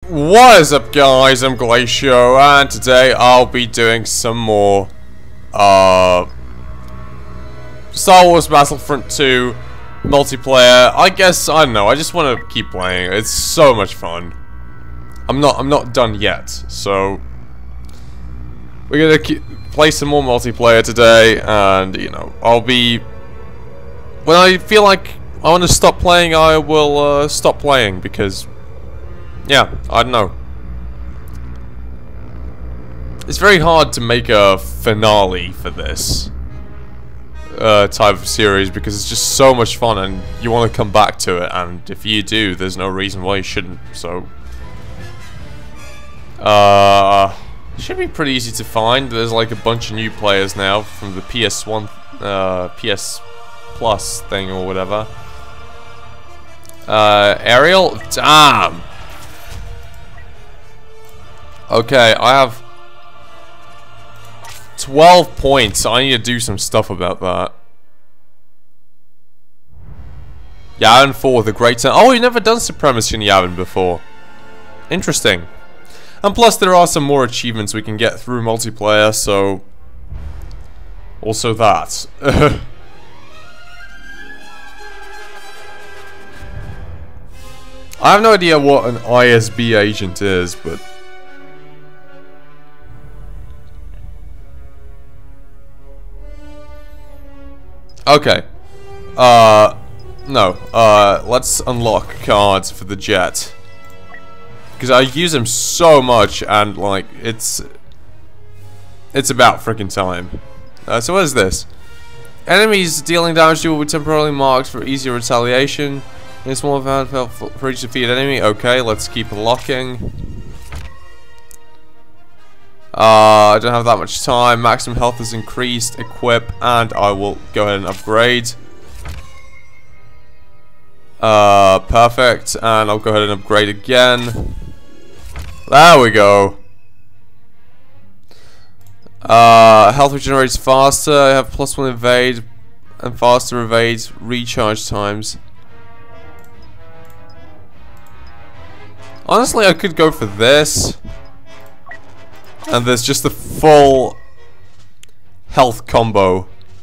What is up, guys? I'm Glacio, and today I'll be doing some more Star Wars Battlefront 2 multiplayer. I guess, I don't know, I just want to keep playing. It's so much fun. I'm not done yet, so we're gonna play some more multiplayer today, and you know, I'll be, when I feel like I want to stop playing, I will stop playing, because yeah, I don't know. It's very hard to make a finale for this type of series because it's just so much fun and you want to come back to it, and if you do, there's no reason why you shouldn't, so should be pretty easy to find. There's like a bunch of new players now from the PS1 PS Plus thing or whatever. Ariel? Damn! Okay, I have 12 points. I need to do some stuff about that. Yavin 4, the Great Turn. Oh, you've never done Supremacy in Yavin before. Interesting. And plus, there are some more achievements we can get through multiplayer, so also that. I have no idea what an ISB agent is, but okay. No. Let's unlock cards for the jet. Because I use them so much, and like, it's about freaking time. So what is this? Enemies dealing damage to you will be temporarily marked for easier retaliation. In a small amount for each defeated enemy. Okay, let's keep locking. I don't have that much time. Maximum health is increased. Equip, and I will go ahead and upgrade. Perfect. And I'll go ahead and upgrade again. There we go. Health regenerates faster. I have +1 evade and faster evade recharge times. Honestly, I could go for this. And there's just the full health combo.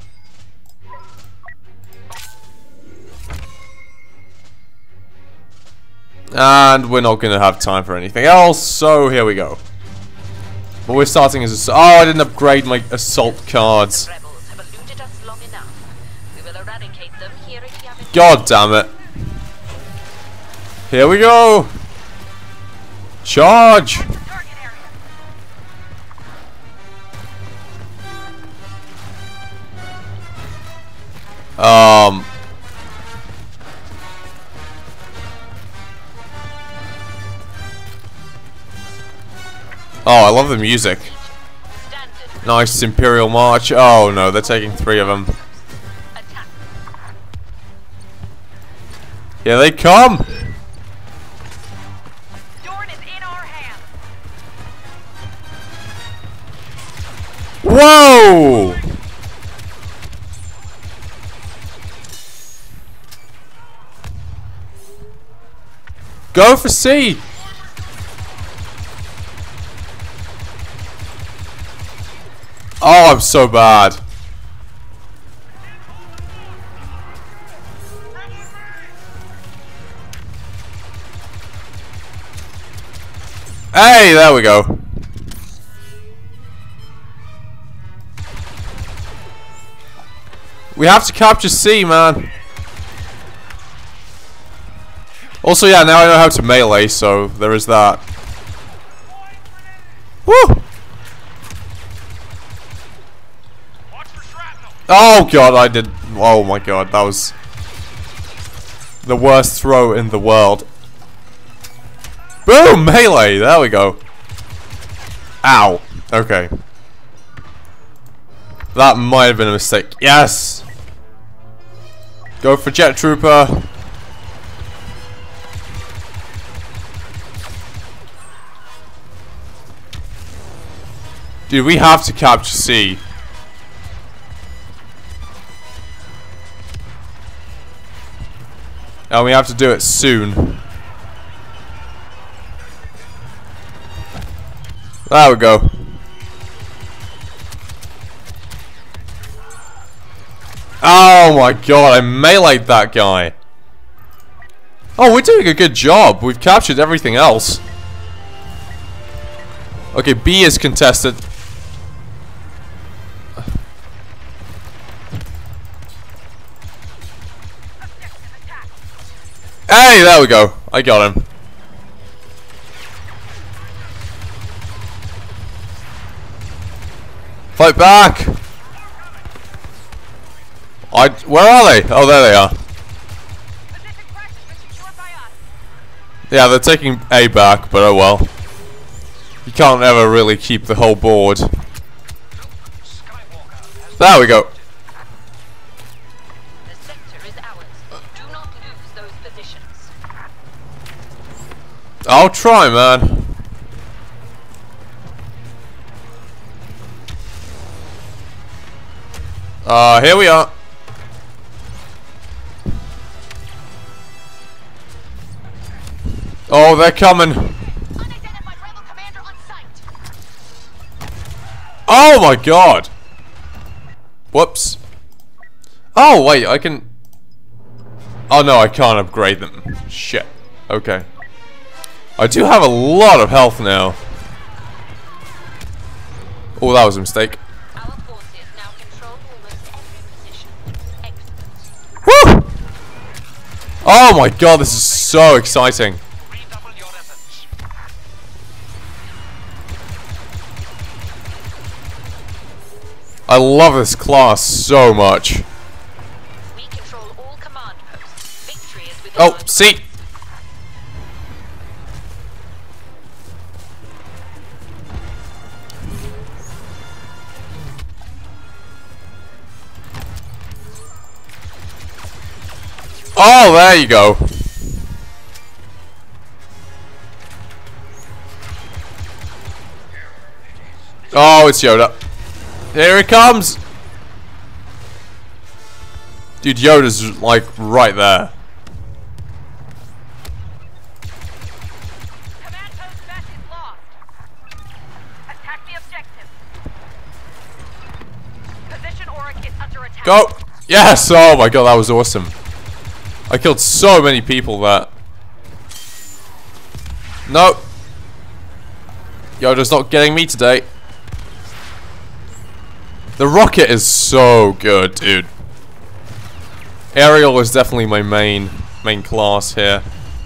And we're not gonna have time for anything else, so here we go. But we're starting as a... Oh, I didn't upgrade my assault cards. God damn it. Here we go. Charge! Oh, I love the music. Nice Imperial March. Oh no, they're taking 3 of them. Here they come! Whoa! Go for C! Oh, I'm so bad. Hey, there we go. We have to capture C, man. Also, yeah, now I know how to melee, so there is that. Woo! Oh god, I did. Oh my god, that was the worst throw in the world. Boom! Melee! There we go. Ow. Okay. That might have been a mistake. Yes! Go for Jet Trooper. Dude, we have to capture C. And we have to do it soon. There we go. Oh my god, I meleeed that guy. Oh, we're doing a good job. We've captured everything else. Okay, B is contested. Hey, there we go. I got him. Fight back! Where are they? Oh, there they are. Yeah, they're taking A back, but oh well. You can't ever really keep the whole board. There we go. The sector is ours. Do not lose those positions. I'll try, man. Here we are. Oh, they're coming. Unidentified rebel commander on site. Oh my god. Whoops. Oh, wait, I can... Oh no, I can't upgrade them. Shit. Okay. I do have a lot of health now. Oh, that was a mistake. Our forces now control almost every position. Excellent. Woo! Oh my god, this is so exciting. I love this class so much. We control all command posts. Victory is within Oh, our see. Oh, there you go. Oh, it's Yoda. Here it comes! Dude, Yoda's like right there. command post best is lost. Attack the objective. Position Auric is under attack. Go! Yes! Oh my god, that was awesome. I killed so many people that. Nope. Yoda's not getting me today. The rocket is so good, dude. Aerial is definitely my main class here.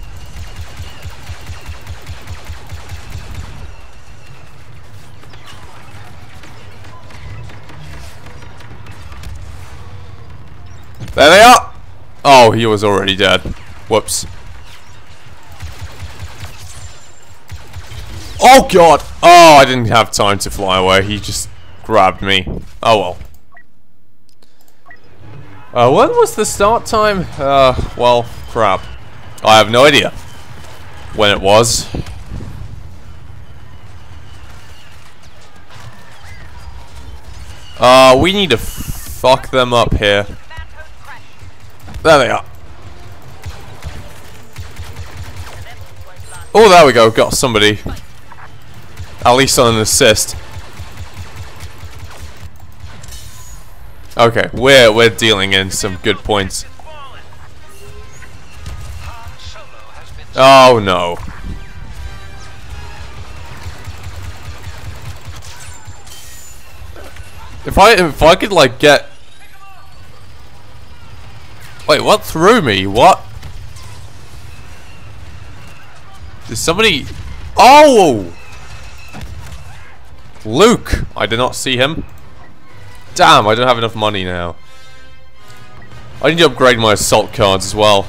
There they are! Oh, he was already dead. Whoops. Oh god! Oh, I didn't have time to fly away. He just grabbed me. Oh well. When was the start time? Well, crap. I have no idea when it was. We need to fuck them up here. There they are. Oh, there we go. Got somebody. At least on an assist. Okay, we're dealing in some good points. Oh no. If I could like get... Wait, what threw me? What? Did somebody... Oh! Luke! I did not see him. Damn, I don't have enough money now. I need to upgrade my assault cards as well.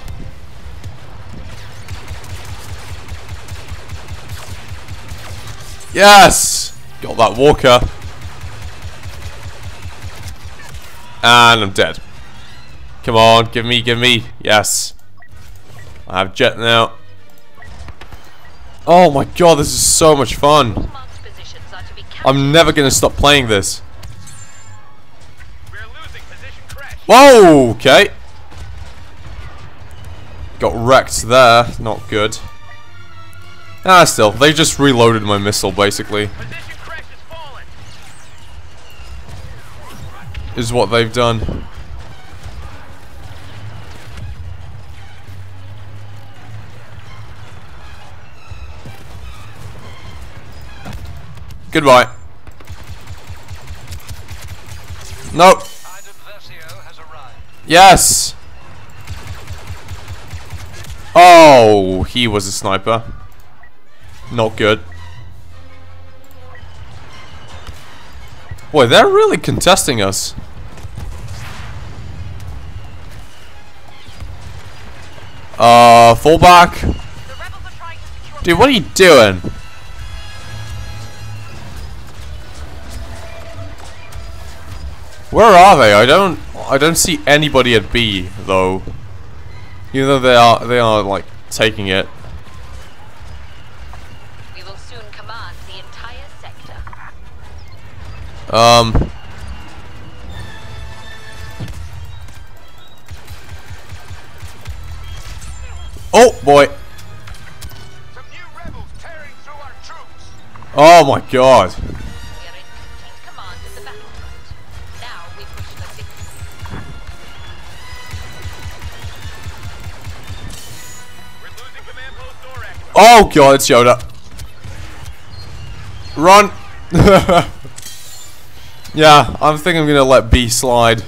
Yes! Got that walker. And I'm dead. Come on, give me. Yes. I have jet now. Oh my god, this is so much fun. I'm never gonna stop playing this. Whoa, okay. Got wrecked there, not good. Ah, still, they just reloaded my missile, basically. Is what they've done. Goodbye. Nope. Yes. Oh, he was a sniper. Not good. Boy, they're really contesting us. Fall back. Dude, what are you doing? Where are they? I don't see anybody at B though. Even though they are like taking it. We will soon command the entire sector. Oh boy. Some new rebels tearing through our troops. Oh my god. We are in complete command of the Battlefront. Now we push the victory. We're losing command post door access. Oh god, it's Yoda. Run. Yeah, I'm thinking I'm gonna let B slide.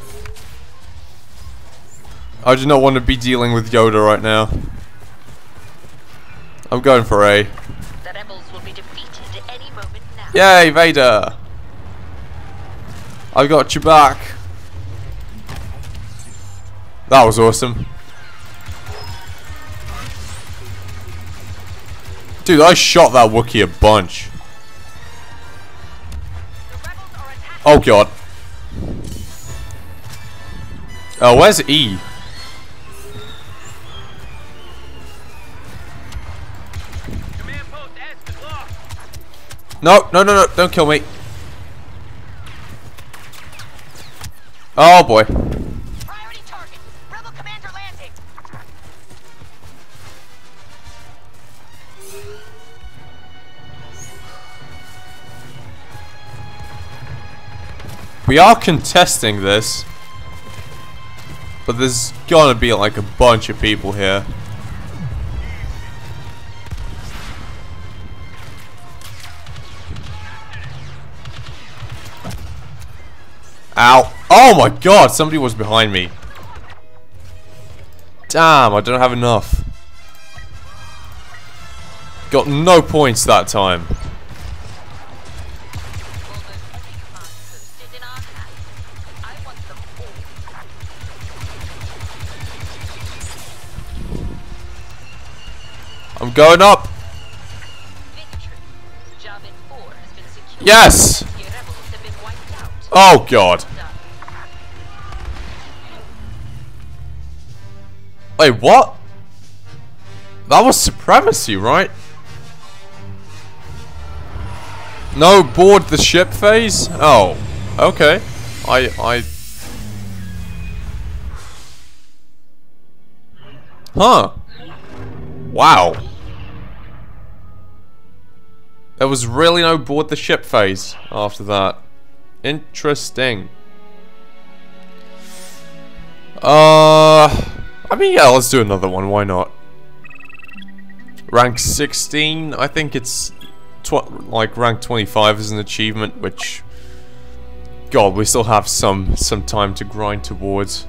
I do not want to be dealing with Yoda right now. I'm going for A. The rebels will be defeated at any moment now. Yay, Vader! I got you back. That was awesome. Dude, I shot that Wookiee a bunch. Oh god. Oh, where's E? Command post S is lost. No, no, no, no, don't kill me. Oh boy. Priority target. Rebel commander landing. We are contesting this. But there's gonna be like a bunch of people here. Ow. Oh my god, somebody was behind me. Damn, I don't have enough. Got no points that time. I'm going up. Yes. Oh god. Wait, what? That was supremacy, right? No, board the ship phase? Oh, okay. Huh. Wow. There was really no board the ship phase after that. Interesting. I mean, yeah, let's do another one. Why not? Rank 16. I think it's like rank 25 is an achievement, which, God, we still have some time to grind towards.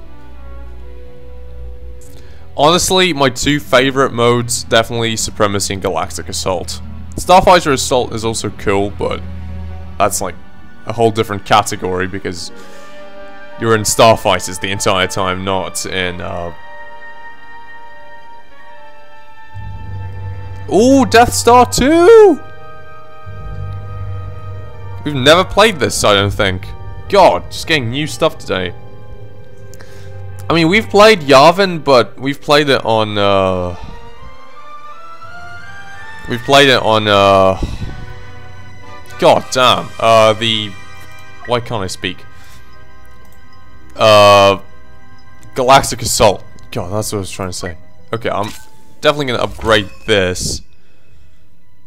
Honestly, my two favorite modes, definitely Supremacy and Galactic Assault. Starfighter Assault is also cool, but that's like a whole different category because you're in Starfighters the entire time, not in, Ooh, Death Star 2! We've never played this, I don't think. God, just getting new stuff today. I mean, we've played Yavin, but we've played it on, We've played it on, God damn, why can't I speak? Galactic Assault. God, that's what I was trying to say. Okay, I'm definitely gonna upgrade this.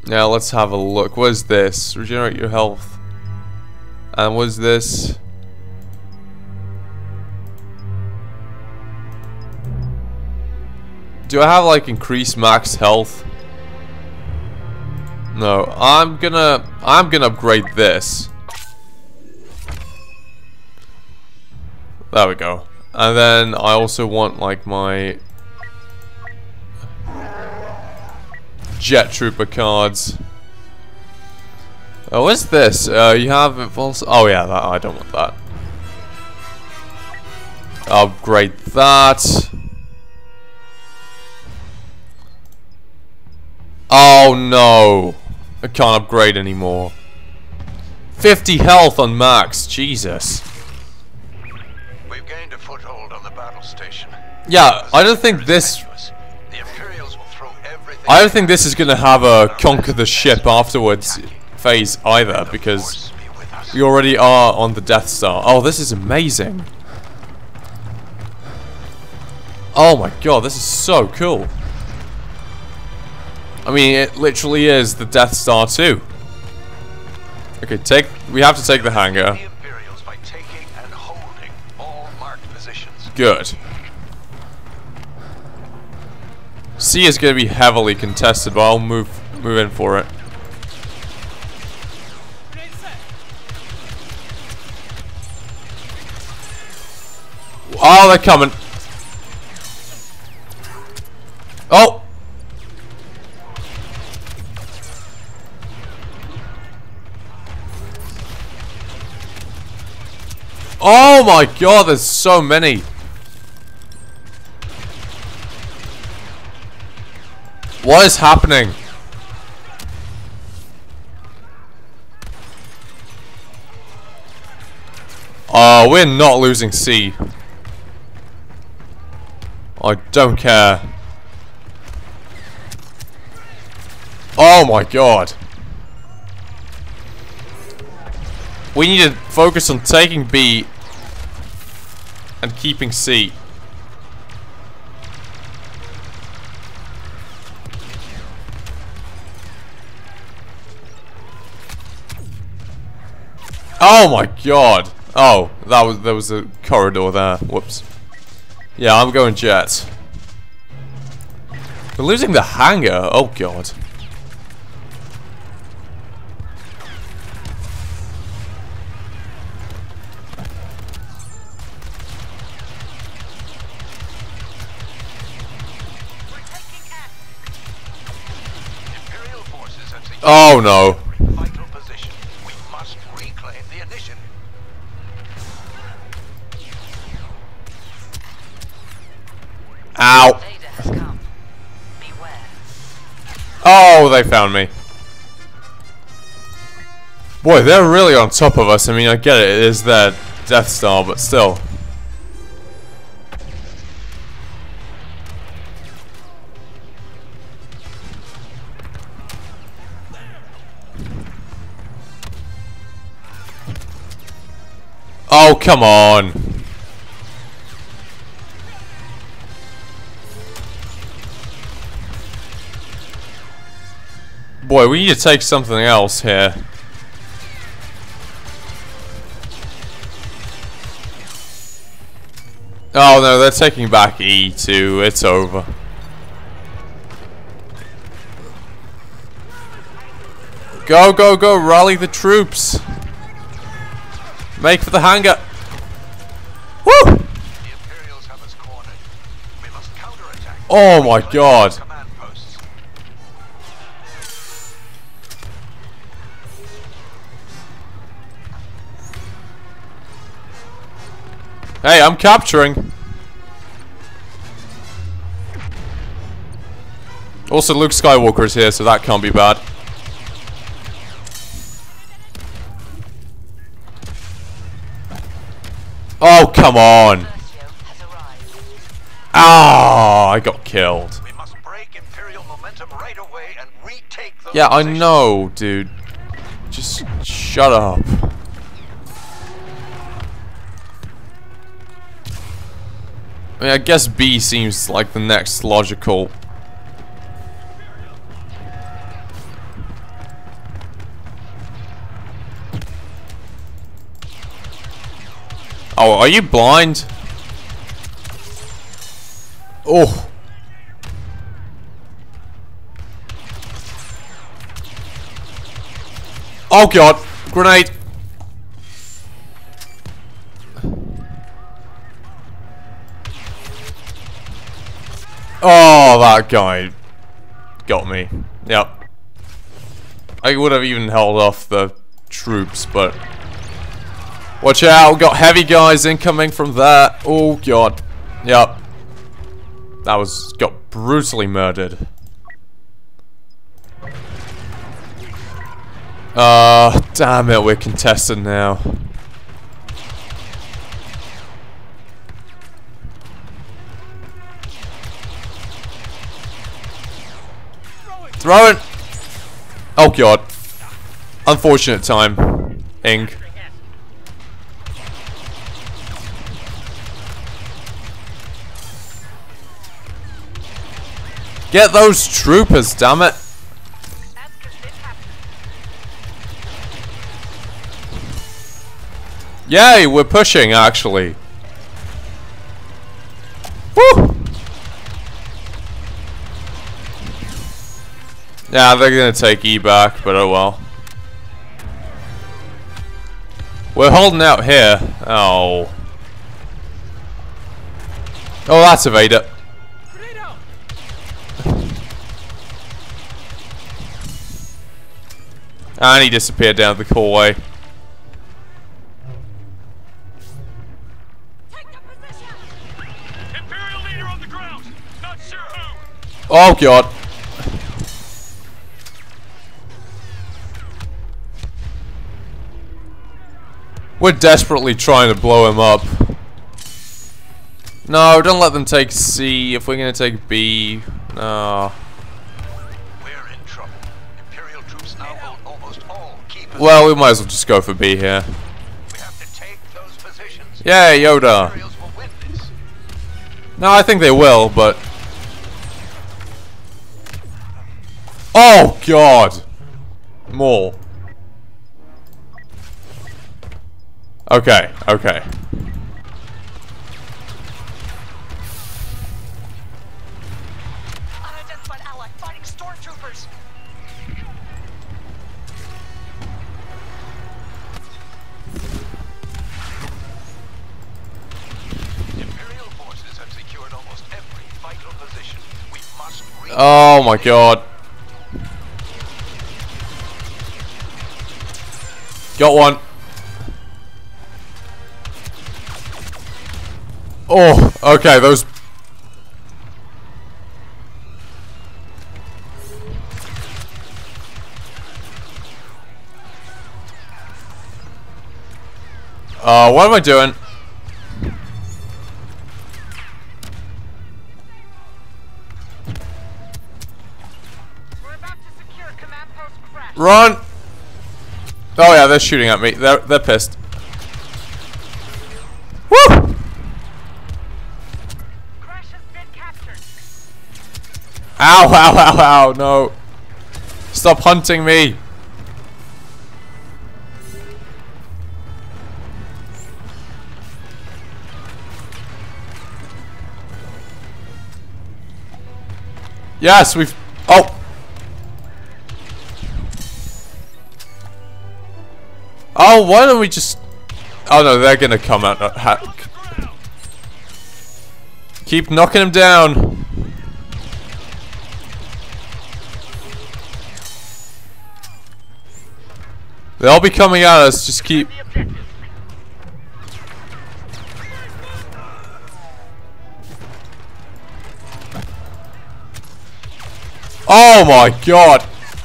Now let's have a look. What is this? Regenerate your health. And what is this? Do I have like increased max health? No, I'm gonna upgrade this. There we go. And then I also want like my Jet Trooper cards. Oh, what's this? You have also. Oh yeah, that, I don't want that. Upgrade that. Oh no, I can't upgrade anymore. 50 health on max, Jesus. We've gained a foothold on the battle station. Yeah, I don't think this. The Imperials will throw everything. I don't think this is gonna have a conquer the ship afterwards phase either, because we already are on the Death Star. Oh, this is amazing. Oh my god, this is so cool. I mean, it literally is the Death Star 2. Okay, we have to take the hangar. The Imperials by taking and holding all marked positions. Good. C is going to be heavily contested, but I'll move in for it. Oh, they're coming. Oh! Oh my god, there's so many. What is happening? Oh, we're not losing C. I don't care. Oh my god. We need to focus on taking B and keeping C. Oh my god. Oh, there was a corridor there. Whoops. Yeah, I'm going jet. We're losing the hangar. Oh god. Oh no. Vital position. We must reclaim the initiative. Ow. Vader has come. Beware. Oh, they found me. Boy, they're really on top of us. I mean, I get it. It is their Death Star, but still. Oh, come on. Boy, we need to take something else here. Oh no, they're taking back E2. It's over. Go, go, go. Rally the troops. Make for the hangar. Woo! The Imperials have us cornered. We must counterattack. Oh my god. Command posts. Hey, I'm capturing. Also, Luke Skywalker is here, so that can't be bad. Oh, come on. Ah, I got killed. We must break Imperial momentum right away and retake the Yeah, I position. know, dude. Just shut up. I mean, I guess B seems like the next logical. Oh, are you blind? Oh. Oh god. Grenade. Oh, that guy got me. Yep. I would have even held off the troops, but... Watch out, we got heavy guys incoming from there. Oh god. Yep. That got brutally murdered. Damn it, we're contested now. Throw it! Oh god. Unfortunate time. Ing. Get those troopers, damn it. Yay, we're pushing actually. Woo! Yeah, they're gonna take E back, but oh well. We're holding out here. Oh. Oh, that's Evada. And he disappeared down the hallway. Imperial leader on the ground. Not sure who. Oh god. We're desperately trying to blow him up. No, don't let them take C. If we're gonna take B, no. We're in trouble. Imperial troops now hold almost all key positions. Well, we might as well just go for B here. We have to take those positions. Yay, Yoda. Imperials will win this. No, I think they will, but... Oh, God! More. Okay, okay. Unidentified ally fighting stormtroopers. Imperial forces have secured almost every vital position. We must reach. Oh my god. Got one. Oh, okay, those... what am I doing? We're about to secure command post crash. Run! Oh yeah, they're shooting at me. They're pissed. Woo! Crash has been captured. Ow, ow, ow, ow, no. Stop hunting me. Yes, we've... Oh! Oh, why don't we just... Oh no, they're gonna come out. Keep knocking him down. They'll be coming at us, just keep... Oh my god!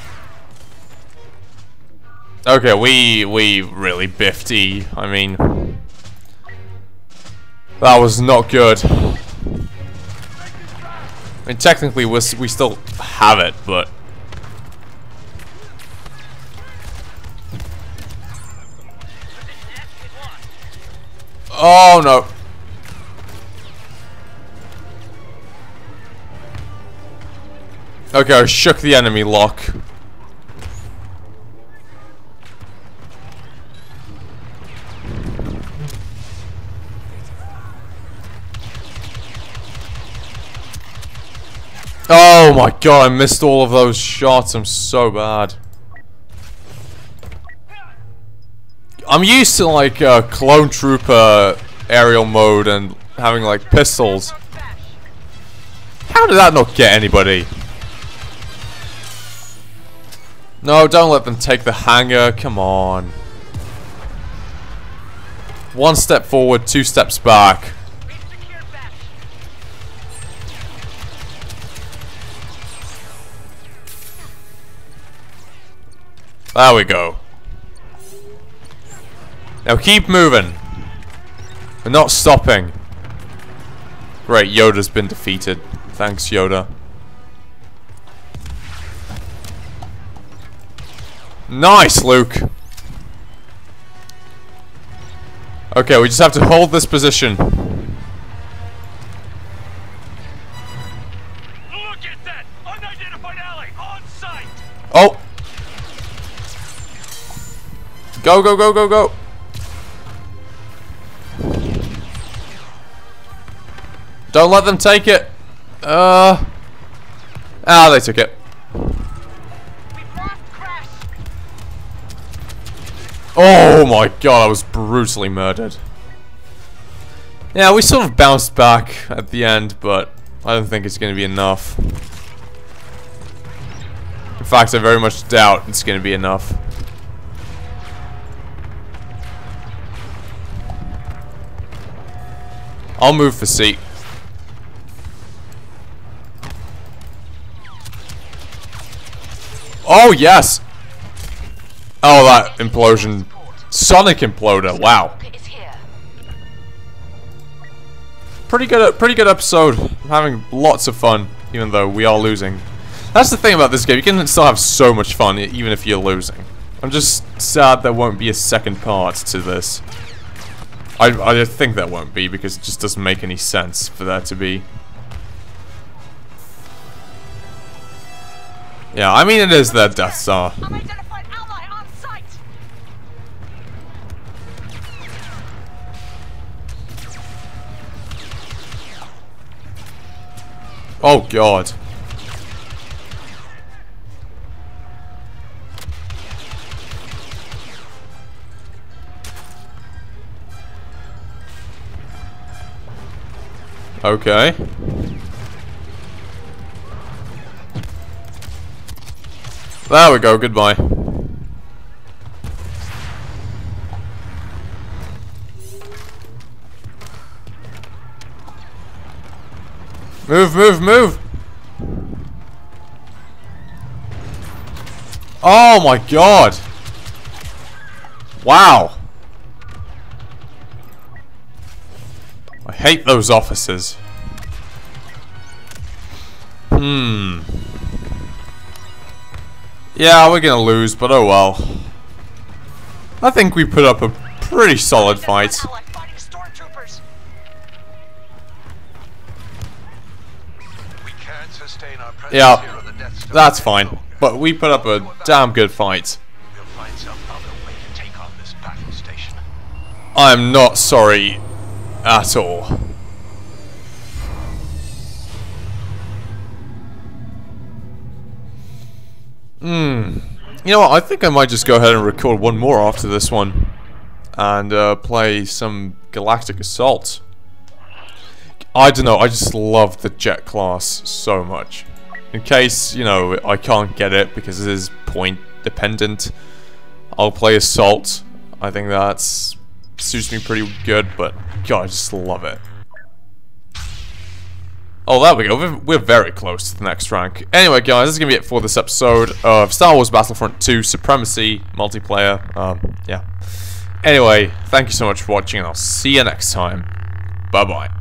Okay, we really biffed E. I mean... That was not good. I mean, technically we still have it, but... Oh no. Okay, I shook the enemy lock. Oh my god, I missed all of those shots. I'm so bad. I'm used to like clone trooper aerial mode and having like pistols. How did that not get anybody? No, don't let them take the hangar. Come on. One step forward, 2 steps back. There we go. Now keep moving. We're not stopping. Great, Yoda's been defeated. Thanks, Yoda. Nice, Luke. Okay, we just have to hold this position. Look at that! Unidentified ally on site! Oh! Go, go, go, go, go! Don't let them take it! Ah, they took it. Oh my god, I was brutally murdered. Yeah, we sort of bounced back at the end, but I don't think it's going to be enough. In fact, I very much doubt it's going to be enough. I'll move for C. Oh, yes! Oh, that implosion. Sonic imploder, wow. Pretty good episode. I'm having lots of fun, even though we are losing. That's the thing about this game, you can still have so much fun, even if you're losing. I'm just sad there won't be a second part to this. I think there won't be, because it just doesn't make any sense for there to be. Yeah, I mean it is their Death Star. Unidentified ally on site. Oh god. Okay. There we go, goodbye. Move, move, move! Oh my god! Wow! I hate those officers. Yeah, we're gonna lose, but oh well. I think we put up a pretty solid fight. Yeah, that's fine. But we put up a damn good fight. I'm not sorry at all. You know what, I think I might just go ahead and record one more after this one. And play some Galactic Assault. I don't know, I just love the Jet class so much. In case, you know, I can't get it because it is point dependent, I'll play Assault. I think that suits me pretty good, but God, I just love it. Oh, there we go. We're very close to the next rank. Anyway, guys, this is going to be it for this episode of Star Wars Battlefront 2 Supremacy multiplayer. Yeah. Anyway, thank you so much for watching, and I'll see you next time. Bye-bye.